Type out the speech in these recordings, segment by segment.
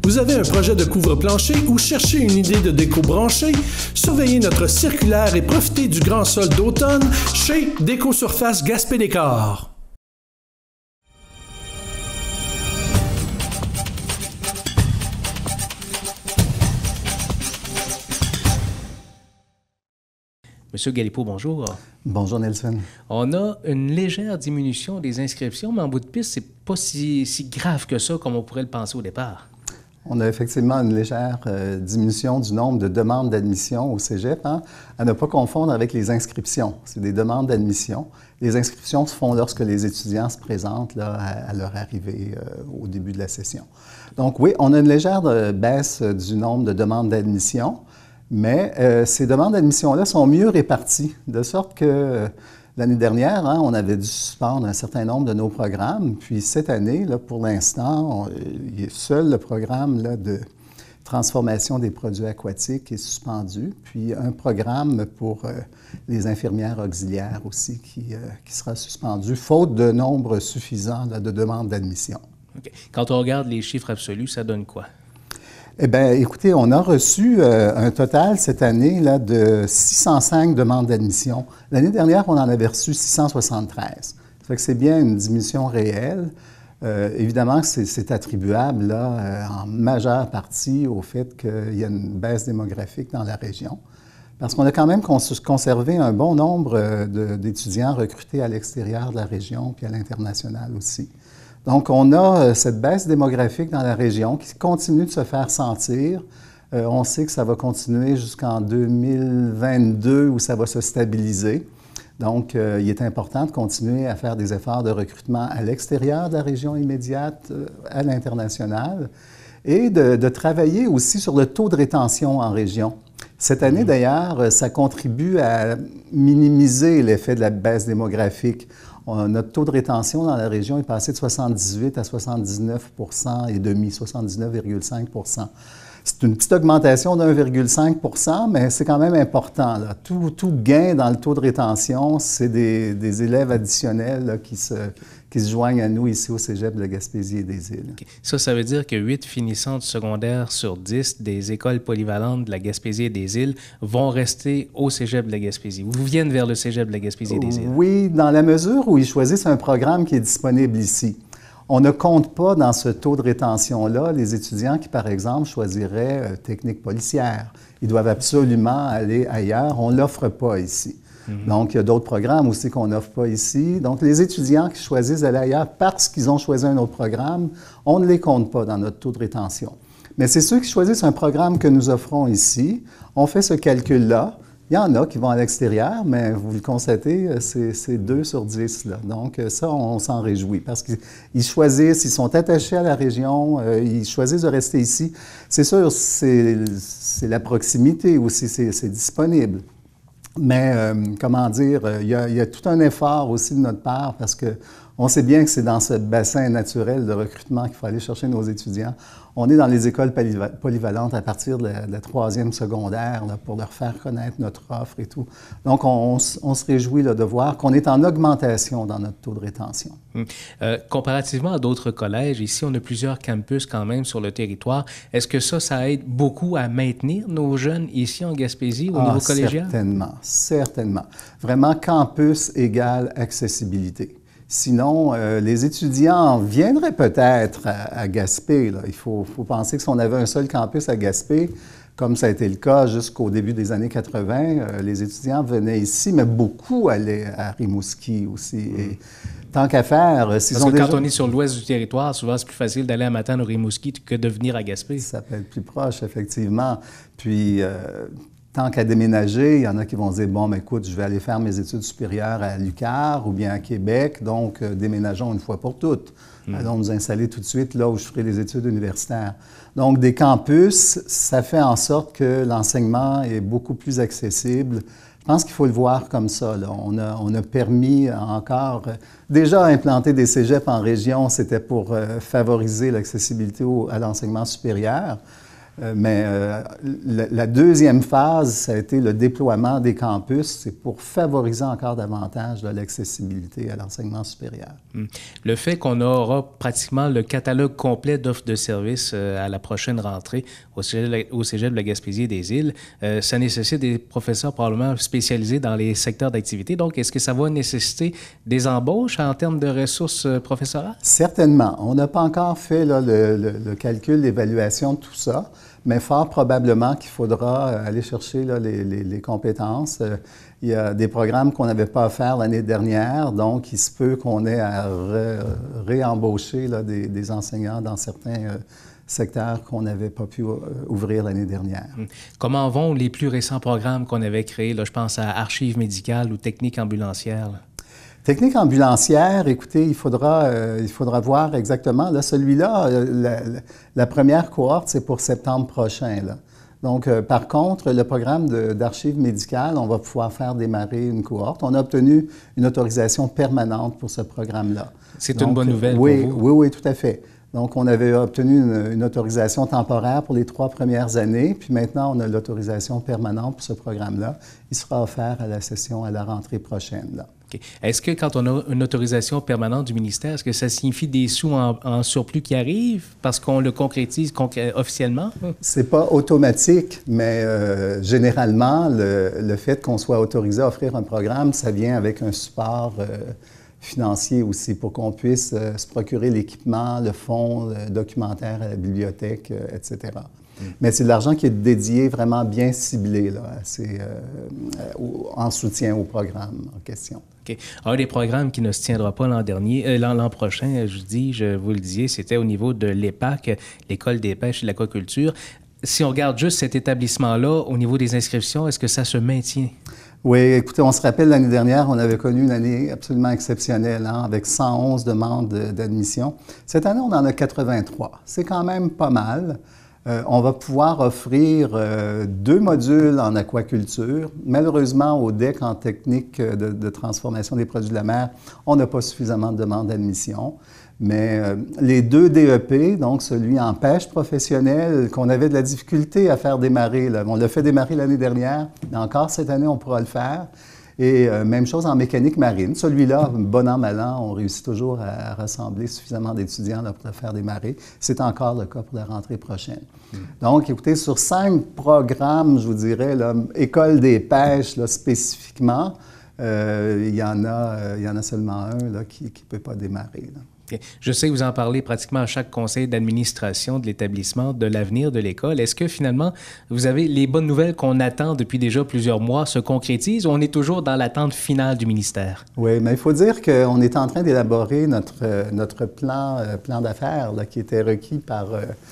Vous avez un projet de couvre-plancher ou cherchez une idée de déco branchée? Surveillez notre circulaire et profitez du grand solde d'automne chez Déco-Surface Gaspé Décor. Monsieur Galipeau, bonjour. Bonjour Nelson. On a une légère diminution des inscriptions, mais en bout de piste, c'est pas si grave que ça comme on pourrait le penser au départ. On a effectivement une légère diminution du nombre de demandes d'admission au cégep, à ne pas confondre avec les inscriptions. C'est des demandes d'admission. Les inscriptions se font lorsque les étudiants se présentent là, à leur arrivée au début de la session. Donc oui, on a une légère baisse du nombre de demandes d'admission. Mais ces demandes d'admission-là sont mieux réparties, de sorte que l'année dernière, on avait dû suspendre un certain nombre de nos programmes. Puis cette année, là, pour l'instant, seul le programme là, de transformation des produits aquatiques est suspendu. Puis un programme pour les infirmières auxiliaires aussi qui sera suspendu, faute de nombre suffisant là, de demandes d'admission. Okay. Quand on regarde les chiffres absolus, ça donne quoi? Eh bien, écoutez, on a reçu un total cette année là, de 605 demandes d'admission. L'année dernière, on en avait reçu 673. Ça fait que c'est bien une diminution réelle. Évidemment, c'est attribuable là, en majeure partie au fait qu'il y a une baisse démographique dans la région. Parce qu'on a quand même conservé un bon nombre d'étudiants recrutés à l'extérieur de la région puis à l'international aussi. Donc, on a cette baisse démographique dans la région qui continue de se faire sentir. On sait que ça va continuer jusqu'en 2022 où ça va se stabiliser. Donc, il est important de continuer à faire des efforts de recrutement à l'extérieur de la région immédiate, à l'international, et de travailler aussi sur le taux de rétention en région. Cette année, d'ailleurs, ça contribue à minimiser l'effet de la baisse démographique. Notre taux de rétention dans la région est passé de 78 à 79,5 et demi, 79,5 C'est une petite augmentation de 1,5 mais c'est quand même important. Là. Tout gain dans le taux de rétention, c'est des élèves additionnels là, qui se joignent à nous ici au Cégep de la Gaspésie et des Îles. Okay. Ça veut dire que 8 finissants du secondaire sur 10 des écoles polyvalentes de la Gaspésie et des Îles vont rester au Cégep de la Gaspésie ou viennent vers le Cégep de la Gaspésie et des Îles? Oui, dans la mesure où ils choisissent un programme qui est disponible ici. On ne compte pas dans ce taux de rétention-là les étudiants qui, par exemple, choisiraient technique policière. Ils doivent absolument aller ailleurs. On ne l'offre pas ici. Donc, il y a d'autres programmes aussi qu'on n'offre pas ici. Donc, les étudiants qui choisissent d'aller ailleurs parce qu'ils ont choisi un autre programme, on ne les compte pas dans notre taux de rétention. Mais c'est ceux qui choisissent un programme que nous offrons ici. On fait ce calcul-là. Il y en a qui vont à l'extérieur, mais vous le constatez, c'est 2 sur 10. Là. Donc, ça, on s'en réjouit parce qu'ils choisissent, ils sont attachés à la région, ils choisissent de rester ici. C'est sûr, c'est la proximité aussi, c'est disponible. Mais, comment dire, il y a tout un effort aussi de notre part parce qu'on sait bien que c'est dans ce bassin naturel de recrutement qu'il faut aller chercher nos étudiants. On est dans les écoles polyvalentes à partir de la 3e secondaire là, pour leur faire connaître notre offre et tout. Donc, on se réjouit là, de voir qu'on est en augmentation dans notre taux de rétention. Comparativement à d'autres collèges, ici, on a plusieurs campus quand même sur le territoire. Est-ce que ça aide beaucoup à maintenir nos jeunes ici en Gaspésie au niveau collégial? Certainement. Vraiment, campus égale accessibilité. Sinon, les étudiants viendraient peut-être à Gaspé. Là. Il faut penser que si on avait un seul campus à Gaspé, comme ça a été le cas jusqu'au début des années 80, les étudiants venaient ici, mais beaucoup allaient à Rimouski aussi. Et tant qu'à faire, s'ils ont quand on est sur l'ouest du territoire, souvent c'est plus facile d'aller à Matane ou Rimouski que de venir à Gaspé. Ça peut être plus proche, effectivement. Puis, tant qu'à déménager, il y en a qui vont dire, bon, mais écoute, je vais aller faire mes études supérieures à l'UQAR ou bien à Québec, donc déménageons une fois pour toutes. Allons nous installer tout de suite là où je ferai les études universitaires. Donc, des campus, ça fait en sorte que l'enseignement est beaucoup plus accessible. Je pense qu'il faut le voir comme ça. Là. On a permis encore... déjà, implanter des cégeps en région, c'était pour favoriser l'accessibilité à l'enseignement supérieur. La deuxième phase, ça a été le déploiement des campus. C'est pour favoriser encore davantage l'accessibilité à l'enseignement supérieur. Le fait qu'on aura pratiquement le catalogue complet d'offres de services à la prochaine rentrée au Cégep de la Gaspésie et des Îles, ça nécessite des professeurs probablement spécialisés dans les secteurs d'activité. Donc, est-ce que ça va nécessiter des embauches en termes de ressources professorales? Certainement. On n'a pas encore fait là, le calcul, l'évaluation de tout ça. Mais fort probablement qu'il faudra aller chercher là, les compétences. Il y a des programmes qu'on n'avait pas offerts l'année dernière, donc il se peut qu'on ait à réembaucher là, des enseignants dans certains secteurs qu'on n'avait pas pu ouvrir l'année dernière. Comment vont les plus récents programmes qu'on avait créés? Là, je pense à archives médicales ou techniques ambulancières. Là. Technique ambulancière, écoutez, il faudra voir exactement. Là, celui-là, la première cohorte, c'est pour septembre prochain. Là. Donc, par contre, le programme d'archives médicales, on va pouvoir faire démarrer une cohorte. On a obtenu une autorisation permanente pour ce programme-là. C'est une bonne nouvelle pour vous? Oui, tout à fait. Donc, on avait obtenu une autorisation temporaire pour les 3 premières années, puis maintenant, on a l'autorisation permanente pour ce programme-là. Il sera offert à la rentrée prochaine. Là. Okay. Est-ce que quand on a une autorisation permanente du ministère, est-ce que ça signifie des sous en surplus qui arrivent parce qu'on le concrétise officiellement? C'est pas automatique, mais généralement, le fait qu'on soit autorisé à offrir un programme, ça vient avec un support financier aussi pour qu'on puisse se procurer l'équipement, le fonds documentaire à la bibliothèque, etc. Mais c'est de l'argent qui est dédié vraiment bien ciblé là, en soutien au programme en question. Okay. Un des programmes qui ne se tiendra pas l'an prochain, je vous le disais, c'était au niveau de l'EPAC, l'École des pêches et de l'aquaculture. Si on regarde juste cet établissement-là, au niveau des inscriptions, est-ce que ça se maintient? Oui, écoutez, on se rappelle l'année dernière, on avait connu une année absolument exceptionnelle, hein, avec 111 demandes d'admission. Cette année, on en a 83. C'est quand même pas mal. On va pouvoir offrir 2 modules en aquaculture. Malheureusement, au DEC en technique de transformation des produits de la mer, on n'a pas suffisamment de demandes d'admission. Mais les 2 DEP, donc celui en pêche professionnelle, qu'on avait de la difficulté à faire démarrer, là, on l'a fait démarrer l'année dernière, mais encore cette année, on pourra le faire. Et même chose en mécanique marine. Celui-là, bon an, mal an, on réussit toujours à rassembler suffisamment d'étudiants là, pour le faire démarrer. C'est encore le cas pour la rentrée prochaine. Donc, écoutez, sur 5 programmes, je vous dirais, là, École des pêches là, spécifiquement, il y en a seulement un là, qui ne peut pas démarrer. Là. Okay. Je sais que vous en parlez pratiquement à chaque conseil d'administration de l'établissement, de l'avenir de l'école. Est-ce que finalement, vous avez les bonnes nouvelles qu'on attend depuis déjà plusieurs mois se concrétisent ou on est toujours dans l'attente finale du ministère? Oui, mais il faut dire qu'on est en train d'élaborer notre plan d'affaires là, qui était requis par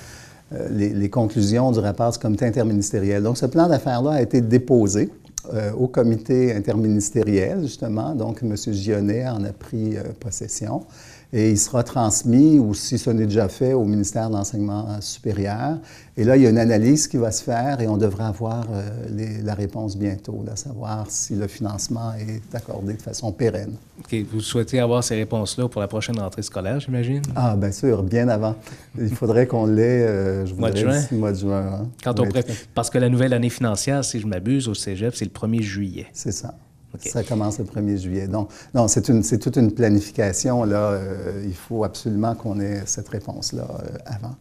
les conclusions du rapport du comité interministériel. Donc, ce plan d'affaires-là a été déposé au comité interministériel, justement. Donc, M. Gionnet en a pris possession. Et il sera transmis, ou si ce n'est déjà fait, au ministère de l'Enseignement supérieur. Et là, il y a une analyse qui va se faire et on devrait avoir la réponse bientôt, là, savoir si le financement est accordé de façon pérenne. OK. Vous souhaitez avoir ces réponses-là pour la prochaine rentrée scolaire, j'imagine? Ah, bien sûr, bien avant. Il faudrait qu'on l'ait, je voudrais d'ici le mois de juin. Hein. Quand on Parce que la nouvelle année financière, si je m'abuse, au Cégep, c'est le 1er juillet. C'est ça. Okay. Ça commence le 1er juillet. Donc, non, c'est toute une planification. Là, il faut absolument qu'on ait cette réponse-là avant.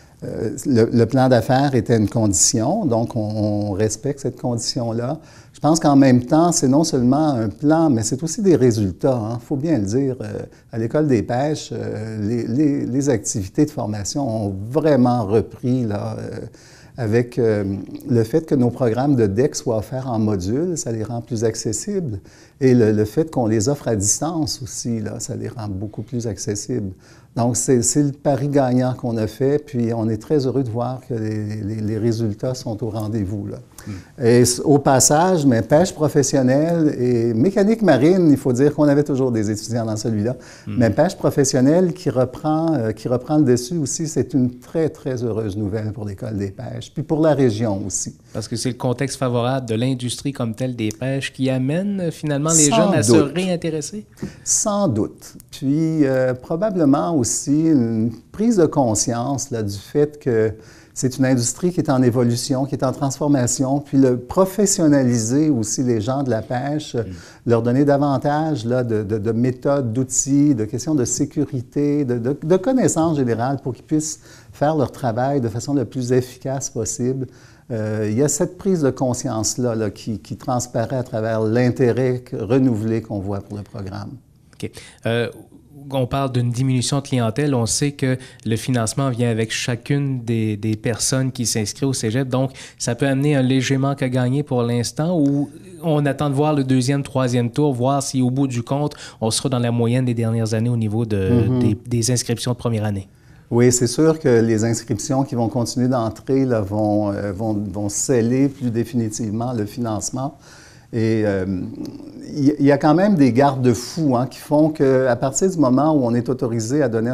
Le plan d'affaires était une condition, donc on respecte cette condition-là. Je pense qu'en même temps, c'est non seulement un plan, mais c'est aussi des résultats. Il faut bien le dire. À l'École des pêches, les activités de formation ont vraiment repris là, avec le fait que nos programmes de DEC soient offerts en module, ça les rend plus accessibles. Et le fait qu'on les offre à distance aussi, là, ça les rend beaucoup plus accessibles. Donc, c'est le pari gagnant qu'on a fait, puis on est très heureux de voir que les résultats sont au rendez-vous, là. Et au passage, mais pêche professionnelle et mécanique marine, il faut dire qu'on avait toujours des étudiants dans celui-là, mais pêche professionnelle qui reprend le dessus aussi, c'est une très, très heureuse nouvelle pour l'École des pêches, puis pour la région aussi. Parce que c'est le contexte favorable de l'industrie comme telle des pêches qui amène finalement les jeunes à se réintéresser? Sans doute. Puis probablement aussi une prise de conscience là, du fait que c'est une industrie qui est en évolution, qui est en transformation, puis le professionnaliser aussi les gens de la pêche, leur donner davantage là, de méthodes, d'outils, de questions de sécurité, de connaissances générales pour qu'ils puissent faire leur travail de façon le plus efficace possible. Il y a cette prise de conscience-là là, qui transparaît à travers l'intérêt renouvelé qu'on voit pour le programme. OK. On parle d'une diminution de clientèle. On sait que le financement vient avec chacune des personnes qui s'inscrivent au cégep. Donc, ça peut amener un léger manque à gagner pour l'instant ou on attend de voir le deuxième, troisième tour, voir si au bout du compte, on sera dans la moyenne des dernières années au niveau des inscriptions de première année. Oui, c'est sûr que les inscriptions qui vont continuer d'entrer là, vont sceller plus définitivement le financement. Et il y a quand même des garde-fous qui font qu'à partir du moment où on est autorisé à donner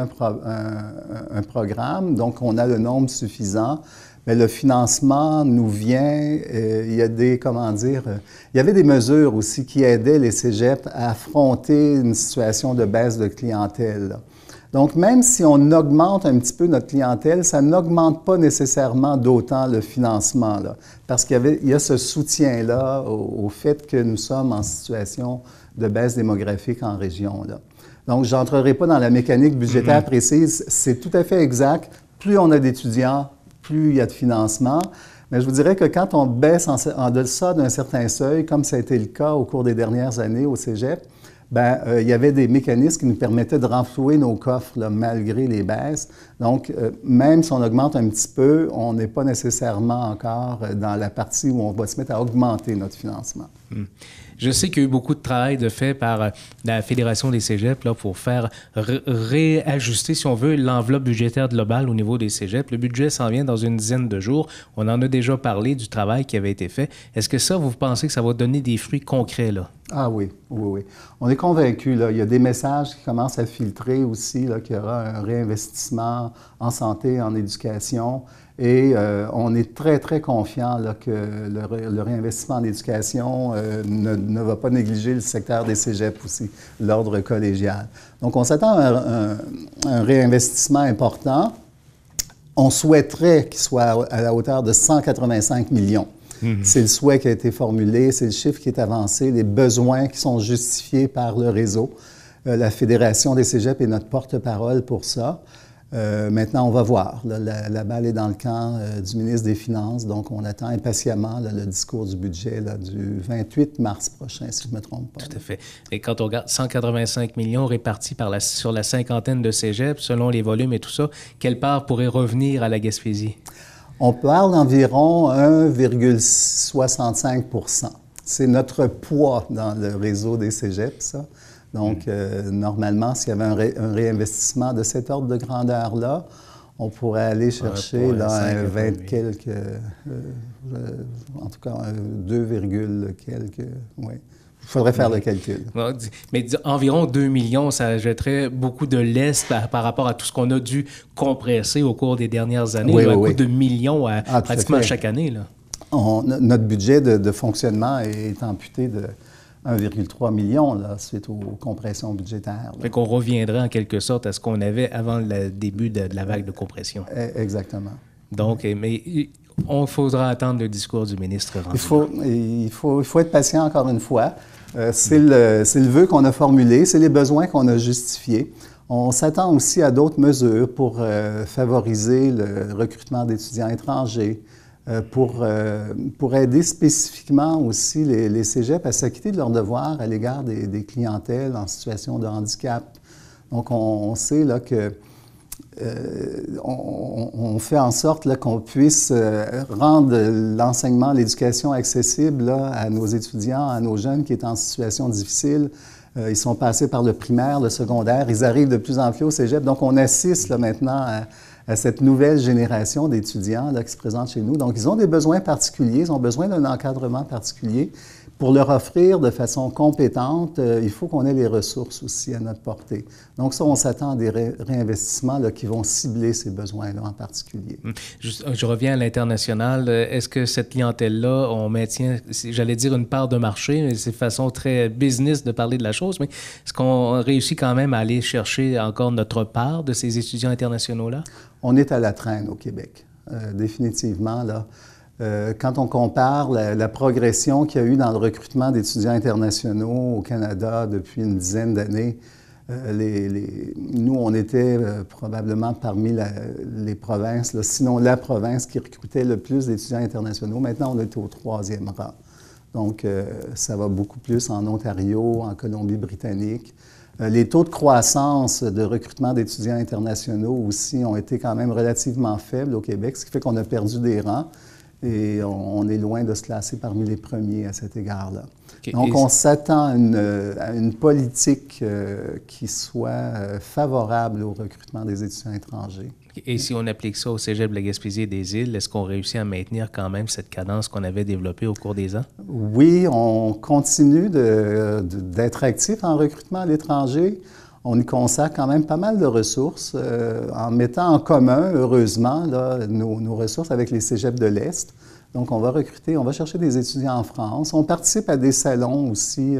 un programme, donc on a le nombre suffisant, mais le financement nous vient, il y a des, il y avait des mesures aussi qui aidaient les cégeps à affronter une situation de baisse de clientèle, là. Donc, même si on augmente un petit peu notre clientèle, ça n'augmente pas nécessairement d'autant le financement, là, parce qu'il y a ce soutien-là au fait que nous sommes en situation de baisse démographique en région, là. Donc, je n'entrerai pas dans la mécanique budgétaire précise, c'est tout à fait exact. Plus on a d'étudiants, plus il y a de financement. Mais je vous dirais que quand on baisse en deçà d'un certain seuil, comme ça a été le cas au cours des dernières années au cégep, il y avait des mécanismes qui nous permettaient de renflouer nos coffres là, malgré les baisses. Donc, même si on augmente un petit peu, on n'est pas nécessairement encore dans la partie où on va se mettre à augmenter notre financement. Je sais qu'il y a eu beaucoup de travail de fait par la Fédération des cégeps là, pour faire réajuster, si on veut, l'enveloppe budgétaire globale au niveau des cégeps. Le budget s'en vient dans une dizaine de jours. On en a déjà parlé du travail qui avait été fait. Est-ce que ça, vous pensez que ça va donner des fruits concrets, là? Ah oui, oui, oui. On est convaincus, là. Il y a des messages qui commencent à filtrer aussi, là, qu'il y aura un réinvestissement en santé, en éducation. Et on est très, très confiant là, que le réinvestissement en éducation ne va pas négliger le secteur des cégeps aussi, l'ordre collégial. Donc, on s'attend à un réinvestissement important. On souhaiterait qu'il soit à la hauteur de 185 millions. C'est le souhait qui a été formulé, c'est le chiffre qui est avancé, les besoins qui sont justifiés par le réseau. La Fédération des cégeps est notre porte-parole pour ça. Maintenant, on va voir. Là, la balle est dans le camp du ministre des Finances, donc on attend impatiemment là, le discours du budget là, du 28 mars prochain, si je ne me trompe pas. Tout à fait. Et quand on regarde 185 millions répartis sur la cinquantaine de cégeps, selon les volumes et tout ça, quelle part pourrait revenir à la Gaspésie? On parle d'environ 1,65 %. C'est notre poids dans le réseau des cégeps, ça. Donc, normalement, s'il y avait un réinvestissement de cet ordre de grandeur-là, on pourrait aller chercher un 20 quelques, en tout cas, 2, quelques, oui. Il faudrait faire le calcul. Mais environ 2 millions, ça jetterait beaucoup de lest par rapport à tout ce qu'on a dû compresser au cours des dernières années. Oui, un oui, coût de millions pratiquement chaque année, là. Notre budget de fonctionnement est amputé de 1,3 million là, suite aux compressions budgétaires. Fait qu'on reviendrait en quelque sorte à ce qu'on avait avant le début de la vague de compression. Exactement. Donc, mais on faudra attendre le discours du ministre. Il faut être patient encore une fois. C'est le vœu qu'on a formulé, c'est les besoins qu'on a justifiés. On s'attend aussi à d'autres mesures pour favoriser le recrutement d'étudiants étrangers, pour aider spécifiquement aussi les cégeps à s'acquitter de leurs devoirs à l'égard des clientèles en situation de handicap. Donc, on sait là, que on fait en sorte là, qu'on puisse rendre l'enseignement, l'éducation accessible là, à nos étudiants, à nos jeunes qui sont en situation difficile. Ils sont passés par le primaire, le secondaire, ils arrivent de plus en plus au cégep. Donc, on assiste là, maintenant à cette nouvelle génération d'étudiants là, qui se présentent chez nous. Donc, ils ont des besoins particuliers, ils ont besoin d'un encadrement particulier. pour leur offrir de façon compétente, il faut qu'on ait les ressources aussi à notre portée. Donc ça, on s'attend à des réinvestissements là, qui vont cibler ces besoins-là en particulier. Je reviens à l'international. Est-ce que cette clientèle-là, on maintient, j'allais dire une part de marché, mais c'est façon très business de parler de la chose, mais est-ce qu'on réussit quand même à aller chercher encore notre part de ces étudiants internationaux-là? On est à la traîne au Québec, définitivement, là. Quand on compare la progression qu'il y a eu dans le recrutement d'étudiants internationaux au Canada depuis une dizaine d'années, nous, on était probablement parmi les provinces, là, sinon la province qui recrutait le plus d'étudiants internationaux. Maintenant, on est au 3e rang. Donc, ça va beaucoup plus en Ontario, en Colombie-Britannique. Les taux de croissance de recrutement d'étudiants internationaux aussi ont été quand même relativement faibles au Québec, ce qui fait qu'on a perdu des rangs. Et on est loin de se classer parmi les premiers à cet égard-là. Okay. Donc, on s'attend à une politique qui soit favorable au recrutement des étudiants étrangers. Et si on applique ça au Cégep de la Gaspésie et des Îles, est-ce qu'on réussit à maintenir quand même cette cadence qu'on avait développée au cours des ans? Oui, on continue d'être actif en recrutement à l'étranger. On y consacre quand même pas mal de ressources en mettant en commun, heureusement, là, nos ressources avec les cégeps de l'Est. Donc, on va recruter, on va chercher des étudiants en France. On participe à des salons aussi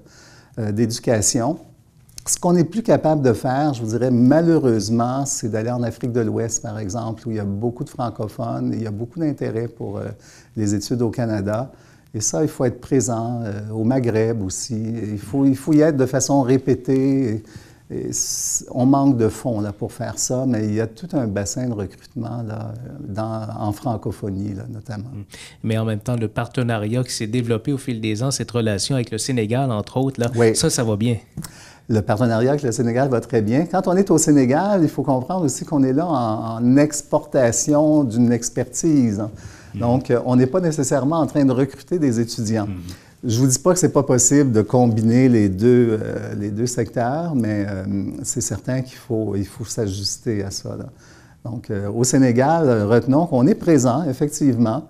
d'éducation. Ce qu'on n'est plus capable de faire, je vous dirais, malheureusement, c'est d'aller en Afrique de l'Ouest, par exemple, où il y a beaucoup de francophones, il y a beaucoup d'intérêt pour les études au Canada. Et ça, il faut être présent au Maghreb aussi. Il faut y être de façon répétée. Et on manque de fonds là, pour faire ça, mais il y a tout un bassin de recrutement là, en francophonie, là, notamment. Mais en même temps, le partenariat qui s'est développé au fil des ans, cette relation avec le Sénégal, entre autres, là, oui. Ça va bien. Le partenariat avec le Sénégal va très bien. Quand on est au Sénégal, il faut comprendre aussi qu'on est là en exportation d'une expertise. Donc, on n'est pas nécessairement en train de recruter des étudiants. Je ne vous dis pas que ce n'est pas possible de combiner les deux secteurs, mais c'est certain qu'il faut s'ajuster à ça, là. Donc, au Sénégal, retenons qu'on est présent, effectivement.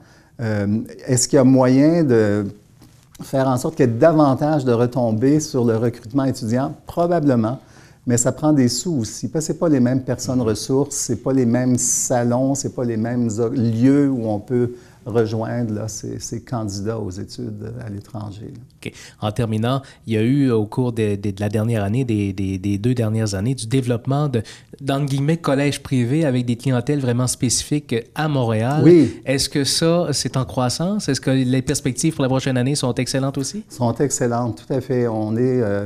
Est-ce qu'il y a moyen de faire en sorte qu'il y ait davantage de retombées sur le recrutement étudiant? Probablement, mais ça prend des sous aussi. Parce que ce n'est pas les mêmes personnes ressources, ce n'est pas les mêmes salons, ce n'est pas les mêmes lieux où on peut rejoindre là, ces candidats aux études à l'étranger. Okay. En terminant, il y a eu au cours de la dernière année, des 2 dernières années, du développement d'entre guillemets, collèges privés avec des clientèles vraiment spécifiques à Montréal. Oui. Est-ce que ça, c'est en croissance? Est-ce que les perspectives pour la prochaine année sont excellentes aussi? Sont excellentes, tout à fait. On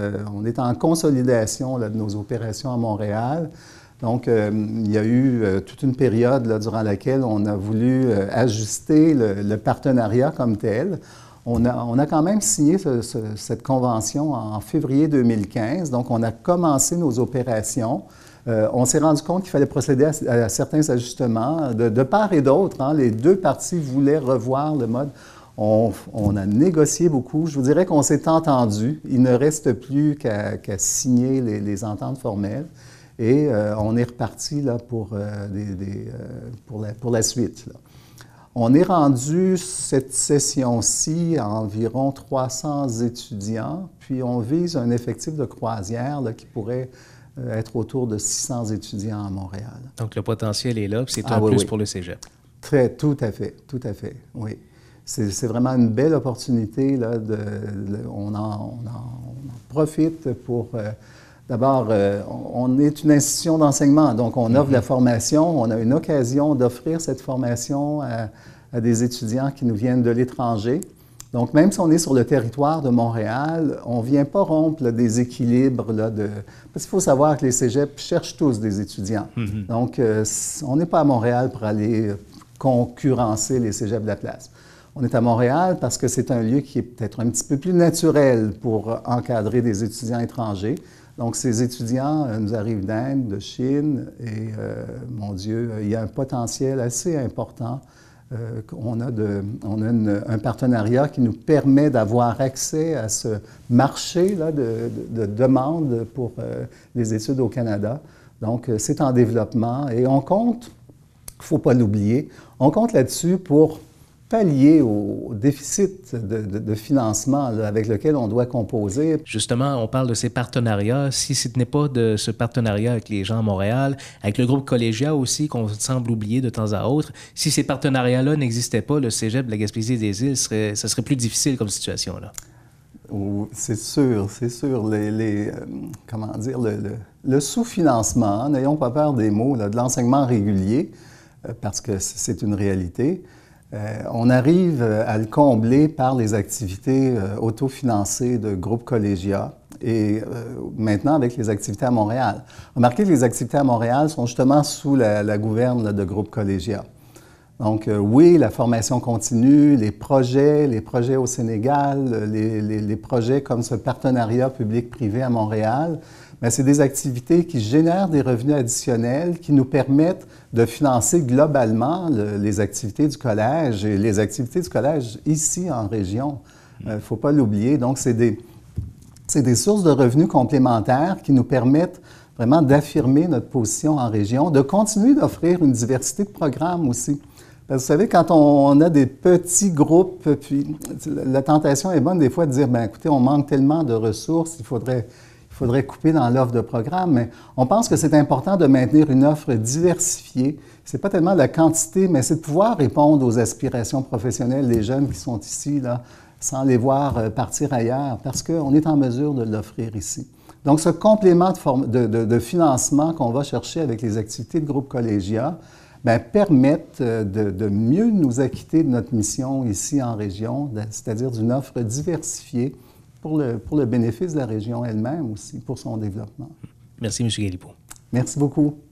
est en consolidation là, de nos opérations à Montréal. Donc, il y a eu toute une période là, durant laquelle on a voulu ajuster le partenariat comme tel. On a quand même signé cette convention en février 2015. Donc, on a commencé nos opérations. On s'est rendu compte qu'il fallait procéder à certains ajustements de part et d'autre. Hein, les deux parties voulaient revoir le mode. On a négocié beaucoup. Je vous dirais qu'on s'est entendu. Il ne reste plus qu'à signer les ententes formelles. Et on est reparti là, pour la suite. Là. On est rendu cette session-ci à environ 300 étudiants, puis on vise un effectif de croisière là, qui pourrait être autour de 600 étudiants à Montréal. Donc le potentiel est là, puis c'est un plus pour le Cégep. Tout à fait, oui. C'est vraiment une belle opportunité. Là, on en profite pour... D'abord, on est une institution d'enseignement, donc on offre de la formation. On a une occasion d'offrir cette formation à des étudiants qui nous viennent de l'étranger. Donc, même si on est sur le territoire de Montréal, on ne vient pas rompre là, des équilibres. Là, parce qu'il faut savoir que les cégeps cherchent tous des étudiants. Donc, on n'est pas à Montréal pour aller concurrencer les cégeps de la place. On est à Montréal parce que c'est un lieu qui est peut-être un petit peu plus naturel pour encadrer des étudiants étrangers. Donc, ces étudiants nous arrivent d'Inde, de Chine, et mon Dieu, il y a un potentiel assez important. On a un partenariat qui nous permet d'avoir accès à ce marché là, de demande pour les études au Canada. Donc, c'est en développement et on compte, il ne faut pas l'oublier, on compte là-dessus pour pallier au déficit de financement là, avec lequel on doit composer. Justement, on parle de ces partenariats. Si ce n'est pas de ce partenariat avec les gens à Montréal, avec le groupe Collégia aussi, qu'on semble oublier de temps à autre, si ces partenariats-là n'existaient pas, le Cégep de la Gaspésie-des-Îles, ça serait plus difficile comme situation, là. C'est sûr, c'est sûr. Comment dire, le sous-financement, n'ayons pas peur des mots, là, de l'enseignement régulier, parce que c'est une réalité, on arrive à le combler par les activités autofinancées de groupe Collégia et maintenant avec les activités à Montréal. Remarquez que les activités à Montréal sont justement sous la gouverne là, de groupe Collégia. Donc, oui, la formation continue, les projets au Sénégal, les projets comme ce partenariat public-privé à Montréal, mais c'est des activités qui génèrent des revenus additionnels qui nous permettent de financer globalement les activités du collège et les activités du collège ici en région. Il ne faut pas l'oublier. Donc, c'est des sources de revenus complémentaires qui nous permettent vraiment d'affirmer notre position en région, de continuer d'offrir une diversité de programmes aussi. Parce que vous savez, quand on a des petits groupes, puis la tentation est bonne des fois de dire, bien écoutez, on manque tellement de ressources, il faudrait couper dans l'offre de programme, mais on pense que c'est important de maintenir une offre diversifiée. C'est pas tellement la quantité, mais c'est de pouvoir répondre aux aspirations professionnelles des jeunes qui sont ici, là, sans les voir partir ailleurs, parce qu'on est en mesure de l'offrir ici. Donc, ce complément de financement qu'on va chercher avec les activités de groupe Collégia, bien, permettent de mieux nous acquitter de notre mission ici en région, c'est-à-dire d'une offre diversifiée pour le bénéfice de la région elle-même aussi, pour son développement. Merci, M. Galipeau. Merci beaucoup.